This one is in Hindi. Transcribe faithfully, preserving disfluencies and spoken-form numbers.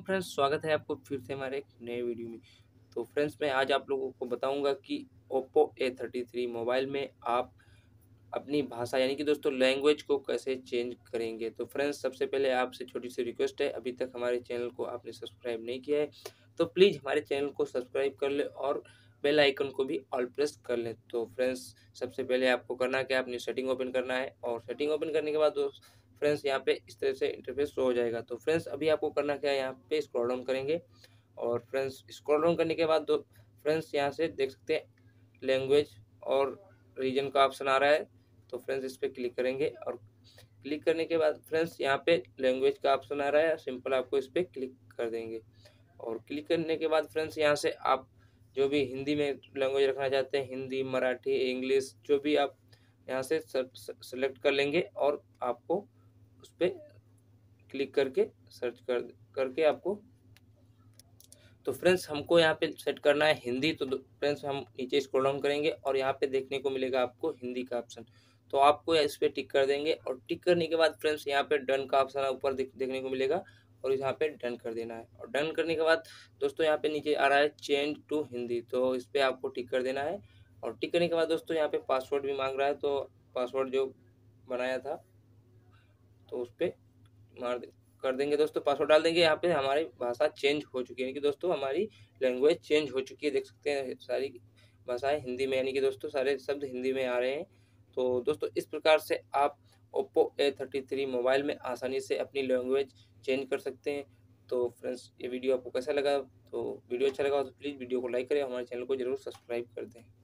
फ्रेंड्स, स्वागत है आपको फिर से हमारे एक नए वीडियो में। तो फ्रेंड्स, मैं आज आप लोगों को बताऊंगा कि Oppo A thirty three mobile में आप अपनी भाषा यानी कि दोस्तों लैंग्वेज को कैसे चेंज करेंगे। तो फ्रेंड्स, सबसे पहले आपसे छोटी सी रिक्वेस्ट है, अभी तक हमारे चैनल को आपने सब्सक्राइब नहीं किया है तो प्लीज़ हमारे चैनल को सब्सक्राइब कर ले और बेल आइकन को भी ऑल प्रेस कर लें। तो फ्रेंड्स, सबसे पहले आपको करना क्या, अपनी सेटिंग ओपन करना है और सेटिंग ओपन करने के बाद दोस्त फ्रेंड्स यहाँ पे इस तरह से इंटरफेस शो हो जाएगा। तो फ्रेंड्स, अभी आपको करना क्या है, यहाँ पे स्क्रॉल डाउन करेंगे और फ्रेंड्स स्क्रॉल डाउन करने के बाद दो फ्रेंड्स यहाँ से देख सकते हैं लैंग्वेज और रीजन का ऑप्शन आ रहा है। तो फ्रेंड्स, इस पर क्लिक करेंगे और क्लिक करने के बाद फ्रेंड्स यहाँ पे लैंग्वेज का ऑप्शन आ रहा है, सिंपल आपको इस पर क्लिक कर देंगे और क्लिक करने के बाद फ्रेंड्स यहाँ से आप जो भी हिंदी में लैंग्वेज रखना चाहते हैं, हिंदी, मराठी, इंग्लिश, जो भी आप यहाँ से सेलेक्ट कर लेंगे और आपको उस पर क्लिक करके सर्च कर करके आपको तो फ्रेंड्स हमको यहाँ पे सेट करना है हिंदी। तो फ्रेंड्स, हम नीचे स्क्रॉल डाउन करेंगे और यहाँ पे देखने को मिलेगा आपको हिंदी का ऑप्शन। तो आपको इस पर टिक कर देंगे और टिक करने के बाद फ्रेंड्स यहाँ पे डन का ऑप्शन ऊपर देखने को मिलेगा और यहाँ पे डन कर देना है। और डन करने के बाद दोस्तों यहाँ पे नीचे आ रहा है चेंज टू हिंदी, तो इस पर आपको टिक कर देना है। और टिक करने के बाद दोस्तों यहाँ पे पासवर्ड भी मांग रहा है, तो पासवर्ड जो बनाया था तो उस पर मार दे कर देंगे दोस्तों, पासवर्ड डाल देंगे। यहाँ पे हमारी भाषा चेंज हो चुकी है, यानी कि दोस्तों हमारी लैंग्वेज चेंज हो चुकी है। देख सकते हैं सारी भाषाएं हिंदी में, यानी कि दोस्तों सारे शब्द हिंदी में आ रहे हैं। तो दोस्तों, इस प्रकार से आप Oppo A thirty three mobile में आसानी से अपनी लैंग्वेज चेंज कर सकते हैं। तो फ्रेंड्स, ये वीडियो आपको कैसा लगा? तो वीडियो अच्छा लगा तो प्लीज़ वीडियो को लाइक करें, हमारे चैनल को जरूर सब्सक्राइब कर दें।